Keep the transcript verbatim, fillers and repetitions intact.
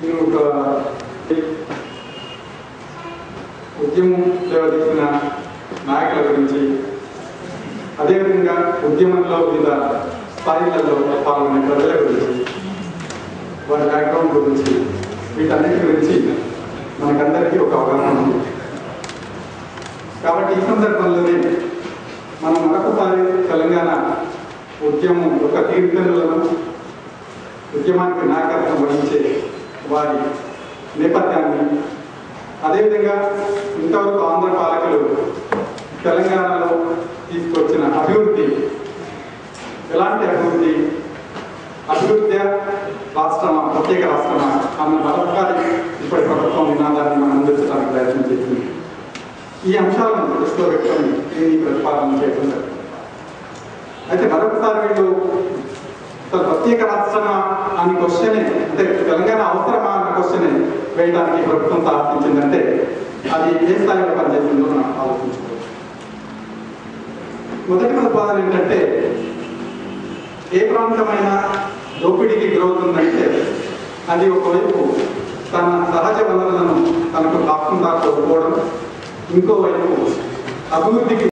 నేను ఒక ఉద్యమం లేవదీసిన నాయకుల గురించి, అదేవిధంగా ఉద్యమంలో వివిధ స్థాయిలలో పాల్గొనే ప్రజల గురించి, వారి బ్యాక్గ్రౌండ్ గురించి, వీటన్నిటి గురించి మనకందరికీ ఒక అవగాహన ఉంది. కాబట్టి ఈ సందర్భంలోనే మనం మరొకసారి తెలంగాణ ఉద్యమం యొక్క తీర్థనులను, ఉద్యమానికి నాయకత్వం వహించే వారి నేపథ్యాన్ని, అదేవిధంగా ఇంతవరకు ఆంధ్ర పాలకులు తెలంగాణలో తీసుకొచ్చిన అభివృద్ధి, ఎలాంటి అభివృద్ధి, అభివృద్ధి రాష్ట్రమా ప్రత్యేక రాష్ట్రమా అన్న మరొకసారి ఇప్పటి ప్రభుత్వం నినాదాన్ని మనం అందించడానికి ప్రయత్నం చేసింది. ఈ అంశాలను దృష్టిలో పెట్టుకొని దీన్ని ప్రతిపాదన చేయడం జరిగింది. అయితే మరొకసారి వీళ్ళు అసలు ప్రత్యేక రాష్ట్రమా అని క్వశ్చనే, అంటే తెలంగాణ అవసరమా అన్న క్వశ్చనే వేయడానికి ప్రభుత్వం సాధించిందంటే అది ఏ స్థాయిలో పనిచేస్తుందో మనం ఆలోచించుకోవచ్చు. మొదటి ప్రతిపాదన ఏంటంటే, ఏ ప్రాంతమైనా దోపిడీకి గురవుతుందంటే అది ఒకవైపు తన సహజ వనరులను తనకు కాకుండా కోరుకోవడం, ఇంకోవైపు అభివృద్ధికి